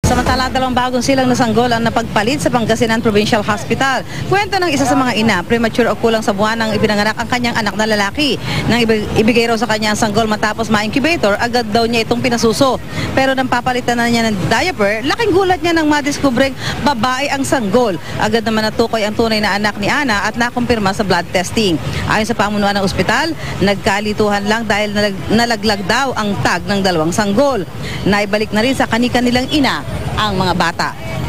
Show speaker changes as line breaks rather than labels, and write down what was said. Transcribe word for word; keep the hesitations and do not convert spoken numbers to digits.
Samantala, dalawang bagong silang na sanggol ang napagpalit sa Pangasinan Provincial Hospital. Kwento ng isa sa mga ina, premature o kulang sa buwan nang ipinanganak ang kanyang anak na lalaki. Nang ibigay raw sa kanya ang sanggol matapos ma-incubator, agad daw niya itong pinasuso. Pero nang papalitan na niya ng diaper, laking gulat niya nang madiskubreng babae ang sanggol. Agad naman natukoy ang tunay na anak ni Ana at nakumpirma sa blood testing. Ayon sa pamunuan ng ospital, nagkalituhan lang dahil nalag nalaglag daw ang tag ng dalawang sanggol. Naibalik na rin sa kanika nilang ina ang mga bata.